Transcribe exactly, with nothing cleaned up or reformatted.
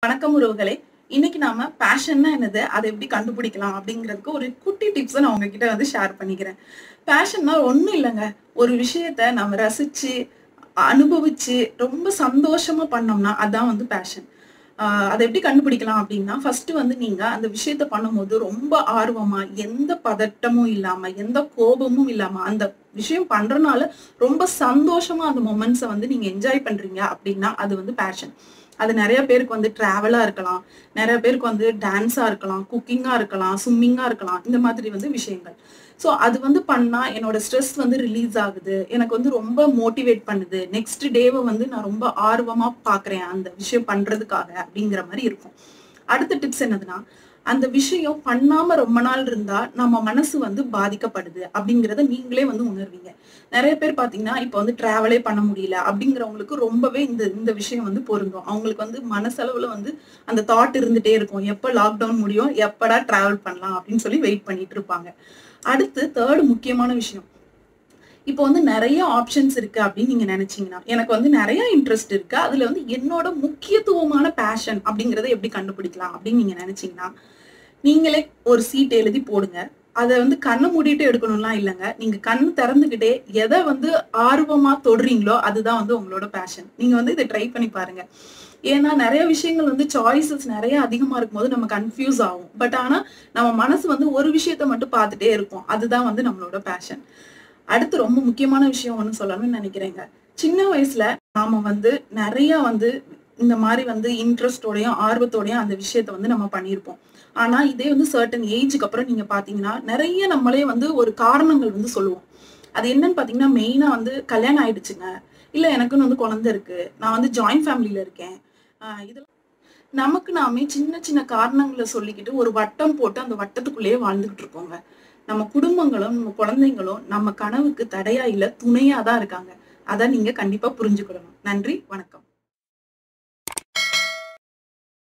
வணக்கம் உறவுகளே. இன்னைக்கு நாம பேஷன்னா என்னது, அதை எப்படி கண்டுபிடிக்கலாம் அப்படிங்கிறதுக்கு ஒரு குட்டி டிப்ஸ் நான் உங்ககிட்ட வந்து ஷேர் பண்ணிக்கிறேன். பேஷன்னா ஒண்ணும் இல்லைங்க. ஒரு விஷயத்த நம்ம ரசிச்சு அனுபவிச்சு ரொம்ப சந்தோஷமா பண்ணோம்னா அதான் வந்து பேஷன். ஆஹ் அதை எப்படி கண்டுபிடிக்கலாம் அப்படின்னா, ஃபர்ஸ்ட் வந்து நீங்க அந்த விஷயத்த பண்ணும்போது ரொம்ப ஆர்வமா, எந்த பதட்டமும் இல்லாம, எந்த கோபமும் இல்லாம அந்த விஷயம் பண்றதுனால ரொம்ப சந்தோஷமா அந்த மொமெண்ட்ஸை வந்து நீங்க என்ஜாய் பண்றீங்க அப்படின்னா அது வந்து பேஷன். அது நிறைய பேருக்கு வந்து டிராவலா இருக்கலாம், நிறைய பேருக்கு வந்து டான்ஸா இருக்கலாம், குக்கிங்கா இருக்கலாம், ஸ்விம்மிங்கா இருக்கலாம், இந்த மாதிரி வந்து விஷயங்கள். ஸோ அது வந்து பண்ணா என்னோட ஸ்ட்ரெஸ் வந்து ரிலீஸ் ஆகுது, எனக்கு வந்து ரொம்ப மோட்டிவேட் பண்ணுது, நெக்ஸ்ட் டேவை வந்து நான் ரொம்ப ஆர்வமா பாக்குறேன் அந்த விஷயம் பண்றதுக்காக அப்படிங்கிற மாதிரி இருக்கும். அடுத்த டிப்ஸ் என்னதுன்னா, அந்த விஷயம் பண்ணாம ரொம்ப நாள் இருந்தா நம்ம மனசு வந்து பாதிக்கப்படுது அப்படிங்கிறத நீங்களே வந்து உணர்வீங்க. நிறைய பேர் பாத்தீங்கன்னா இப்ப வந்து டிராவலே பண்ண முடியல அப்படிங்கிறவங்களுக்கு ரொம்பவே இந்த இந்த விஷயம் வந்து பொருந்தும். அவங்களுக்கு வந்து மனசளவுல வந்து அந்த தாட் இருந்துட்டே இருக்கும், எப்ப லாக்டவுன் முடியும், எப்படா டிராவல் பண்ணலாம் அப்படின்னு சொல்லி வெயிட் பண்ணிட்டு இருப்பாங்க. அடுத்து தேர்ட் முக்கியமான விஷயம், இப்போ வந்து நிறைய ஆப்ஷன்ஸ் இருக்கு அப்படின்னு நீங்க நினைச்சீங்கன்னா, எனக்கு வந்து நிறைய இன்ட்ரெஸ்ட் இருக்கு, அதுல வந்து என்னோட முக்கியத்துவமான பேஷன் அப்படிங்கறத எப்படி கண்டுபிடிக்கலாம் அப்படின்னு நீங்க நினைச்சீங்கன்னா, நீங்களே ஒரு சீட் எழுதி போடுங்க. அதை வந்து கண்ணை மூடிட்டு எடுக்கணும்லாம் இல்லைங்க. நீங்க கண்ணு திறந்துகிட்டே எதை வந்து ஆர்வமா தொடுறீங்களோ அதுதான் வந்து உங்களோட பேஷன். நீங்க வந்து இதை ட்ரை பண்ணி பாருங்க. ஏன்னா நிறைய விஷயங்கள் வந்து சாய்ஸஸ் நிறைய அதிகமா இருக்கும்போது நம்ம கன்ஃபியூஸ் ஆகும். பட் ஆனா நம்ம மனசு வந்து ஒரு விஷயத்த மட்டும் பார்த்துட்டே இருக்கும், அதுதான் வந்து நம்மளோட பேஷன். அடுத்து ரொம்ப முக்கியமான விஷயம் ஒண்ணு சொல்லணும்னு நினைக்கிறேங்க. சின்ன வயசுல நாம வந்து நிறைய வந்து இந்த மாதிரி வந்து இன்ட்ரெஸ்டோடையும் ஆர்வத்தோடையும் அந்த விஷயத்த வந்து நம்ம பண்ணியிருப்போம். ஆனா இதே வந்து சர்டன் ஏஜுக்கு அப்புறம் நீங்க பாத்தீங்கன்னா நிறைய நம்மளே வந்து ஒரு காரணங்கள் வந்து சொல்லுவோம். அது என்னன்னு பாத்தீங்கன்னா, மெயினா வந்து கல்யாணம் ஆயிடுச்சுங்க, இல்ல எனக்குன்னு வந்து குழந்தை இருக்கு, நான் வந்து ஜாயிண்ட் ஃபேமிலியில இருக்கேன், ஆஹ் இதெல்லாம் நமக்கு நாமே சின்ன சின்ன காரணங்களை சொல்லிக்கிட்டு ஒரு வட்டம் போட்டு அந்த வட்டத்துக்குள்ளேயே வாழ்ந்துகிட்டு இருக்கோங்க. நம்ம குடும்பங்களும் நம்ம குழந்தைங்களும் நம்ம கனவுக்கு தடையா இல்ல, துணையா தான் இருக்காங்க. அதை நீங்க கண்டிப்பா புரிஞ்சுக்கணும். நன்றி, வணக்கம்.